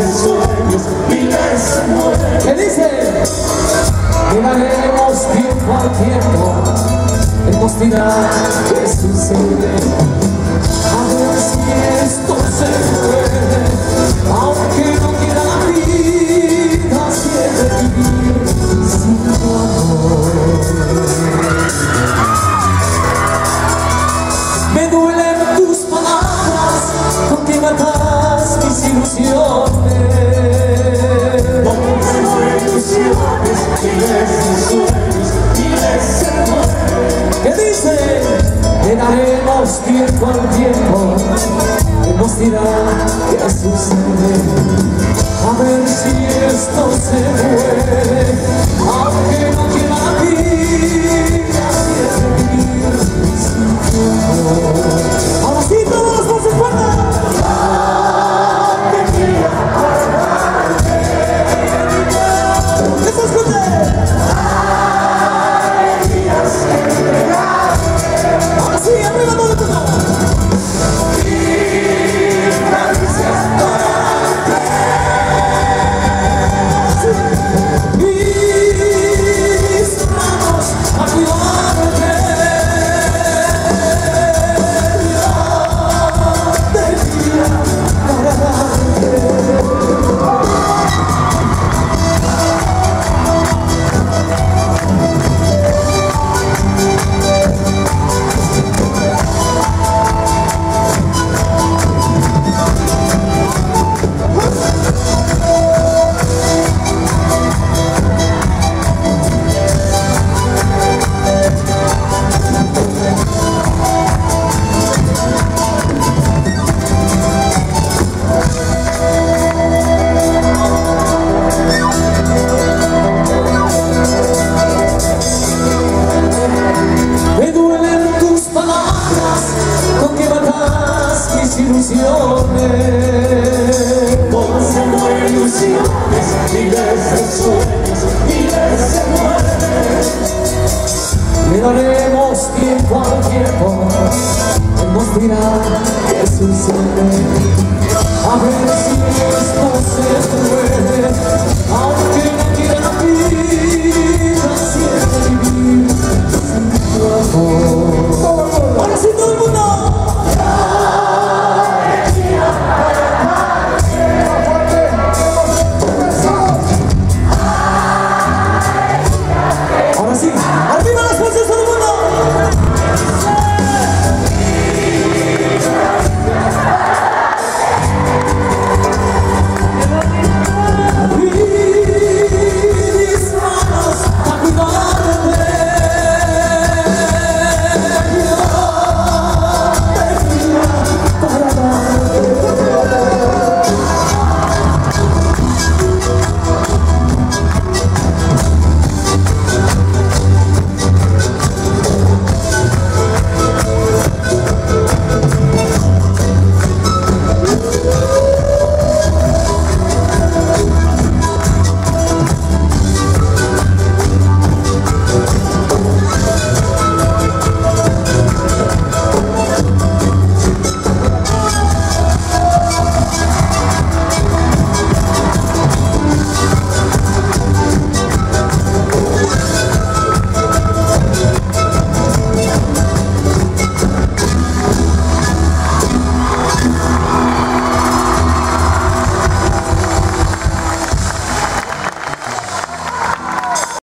de sueños, miles se mueren. ¿Qué dice? Le daremos tiempo al tiempo, Él nos dirá qué sucede. A ver si esto se puede, aunque no quiera la vida, si he de vivir sin tu amor. Me duelen tus palabras, con que matas mis ilusiones. Miles de sueños, miles se mueren. ¿Qué dice? Le daremos tiempo al tiempo, Él nos dirá qué sucede. A ver si esto se puede, aunque no quiera la vida, si es de vivir sin tu amor. Ahora sí, todos los voces fuertes. Ilusiones, miles de sueños.